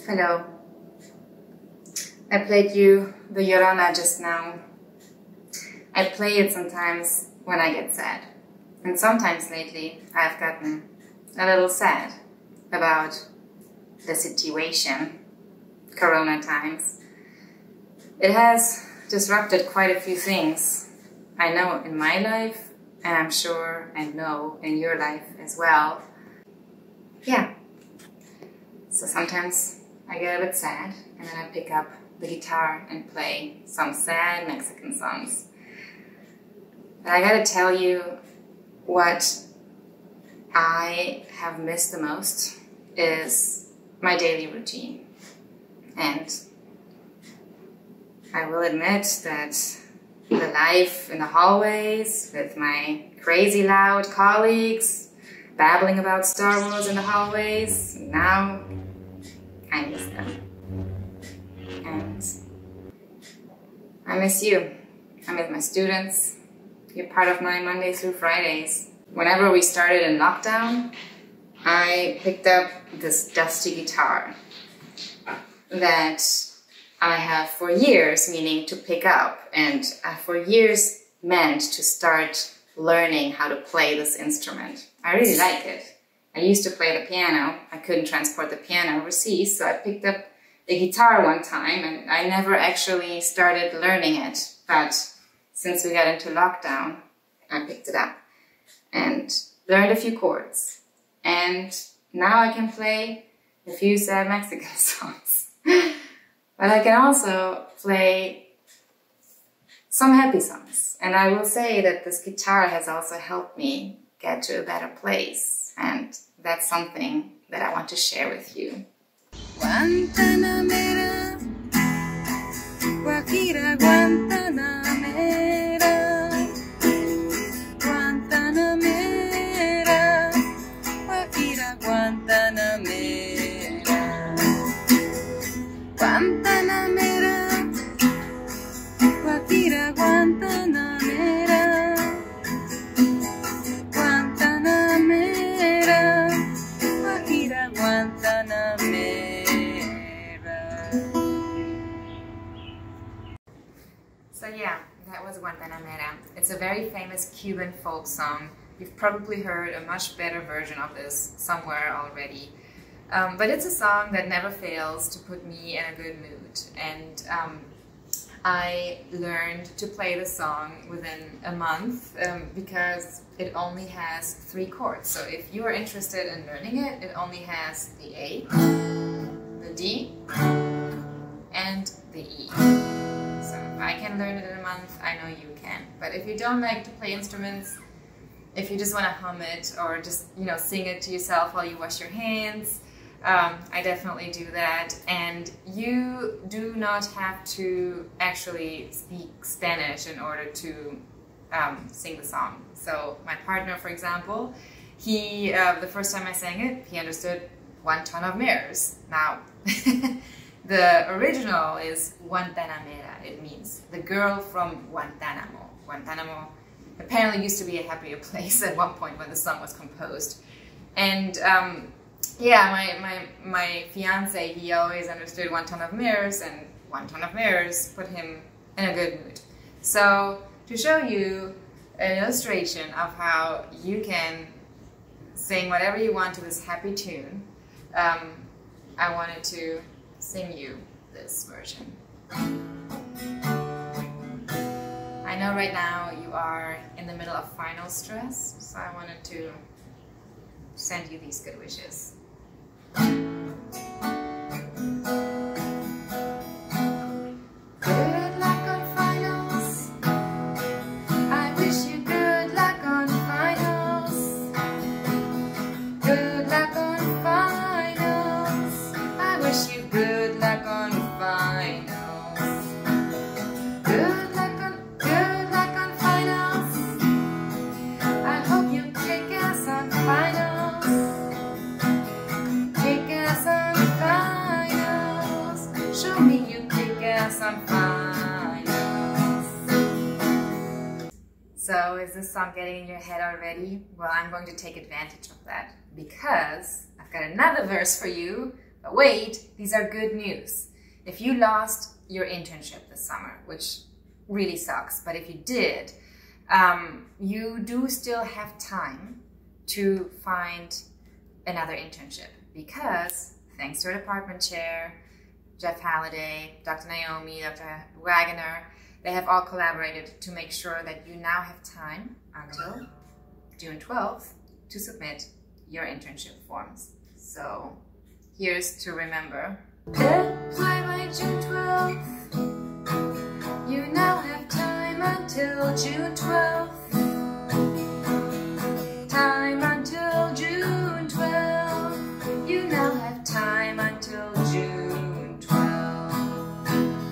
Hello. I played you the Llorona just now. I play it sometimes when I get sad. And sometimes lately I've gotten a little sad about the situation, Corona times. It has disrupted quite a few things, I know, in my life, and I'm sure and know in your life as well. Yeah. So sometimes I get a bit sad, and then I pick up the guitar and play some sad Mexican songs. But I gotta tell you, what I have missed the most is my daily routine. And I will admit that the life in the hallways with my crazy loud colleagues, babbling about Star Wars in the hallways, now I miss them. And I miss you. I miss my students. You're part of my Monday through Fridays. Whenever we started in lockdown, I picked up this dusty guitar that I have for years meaning to pick up, and I for years meant to start learning how to play this instrument. I really like it. I used to play the piano. I couldn't transport the piano overseas, so I picked up the guitar one time, and I never actually started learning it. But since we got into lockdown, I picked it up and learned a few chords. And now I can play a few sad Mexican songs. But I can also play some happy songs. And I will say that this guitar has also helped me get to a better place. And that's something that I want to share with you. Guantanamera, Guajira, Guantanamera, Guantanamera, Guajira, Guantanamera, Guantanamera, Guajira, Guantanamera, Guantanamera, Guajira, Guantanamera. So yeah, that was Guantanamera. It's a very famous Cuban folk song. You've probably heard a much better version of this somewhere already. But it's a song that never fails to put me in a good mood. And I learned to play the song within a month because it only has 3 chords. So if you are interested in learning it, it only has the A, the D, and the E. So if I can learn it in a month, I know you can. But if you don't like to play instruments, if you just want to hum it or just, sing it to yourself while you wash your hands, I definitely do that. And you do not have to actually speak Spanish in order to sing the song. So my partner, for example, he, the first time I sang it, he understood 1 ton of mirrors. Now, the original is Guantanamera. It means the girl from Guantanamo. Guantanamo apparently used to be a happier place at one point when the song was composed. And yeah, my fiance, he always understood 1 ton of mirrors, and 1 ton of mirrors put him in a good mood. So to show you an illustration of how you can sing whatever you want to this happy tune, I wanted to sing you this version. I know right now you are in the middle of final stress, so I wanted to send you these good wishes. Good luck on finals. I wish you good luck on finals. Good luck on finals. I wish you good luck on finals. Good luck on finals. I hope you kick ass on finals. Kick ass on finals. Show me you kick ass on finals. So is this song getting in your head already? Well, I'm going to take advantage of that because I've got another verse for you But wait, these are good news. If you lost your internship this summer, which really sucks, but if you did, you do still have time to find another internship, because thanks to our department chair, Jeff Halliday, Dr. Naomi, Dr. Wagoner, they have all collaborated to make sure that you now have time until June 12th to submit your internship forms. So here's to remember. Apply by June 12th. You now have time until June 12th. Time until June 12th. You now have time until June 12th.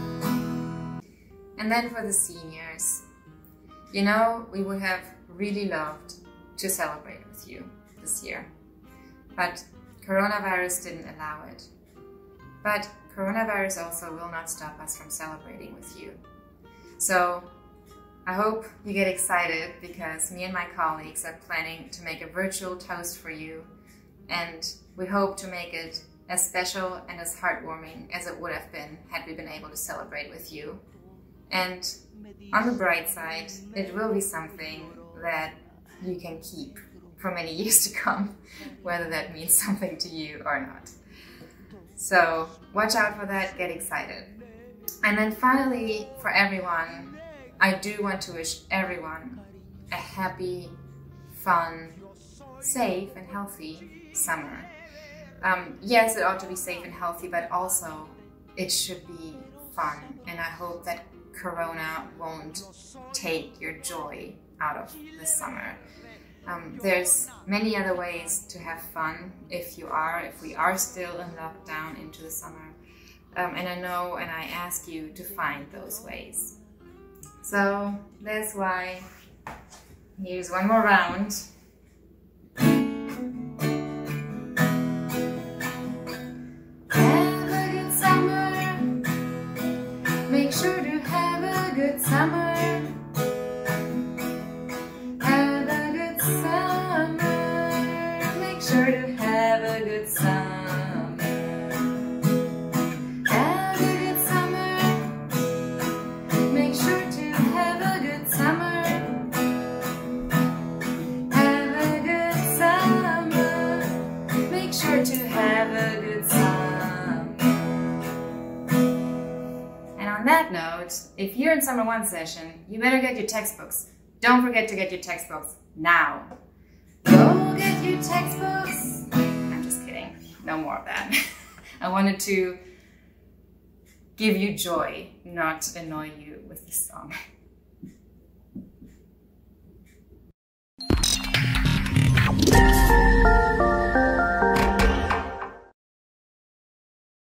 And then for the seniors, you know, we would have really loved to celebrate with you this year, but coronavirus didn't allow it. But coronavirus also will not stop us from celebrating with you. So I hope you get excited, because me and my colleagues are planning to make a virtual toast for you, and we hope to make it as special and as heartwarming as it would have been had we been able to celebrate with you. And on the bright side, it will be something that you can keep for many years to come, whether that means something to you or not. So watch out for that, get excited. And then finally, for everyone, I do want to wish everyone a happy, fun, safe and healthy summer. Yes, it ought to be safe and healthy, but also it should be fun. And I hope that Corona won't take your joy out of this summer. There's many other ways to have fun if we are still in lockdown into the summer. And I know and I ask you to find those ways. So that's why here's one more round. Have a good summer. Make sure to have a good summer. Have a good summer. Make sure to have a good summer. On that note, if you're in Summer 1 session, you better get your textbooks. Don't forget to get your textbooks now. Go get your textbooks. I'm just kidding. No more of that. I wanted to give you joy, not annoy you with this song.